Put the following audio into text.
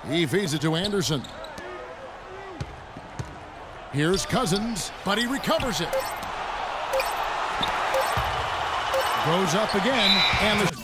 He feeds it to Anderson. Here's Cousins, but he recovers it. Goes up again, and the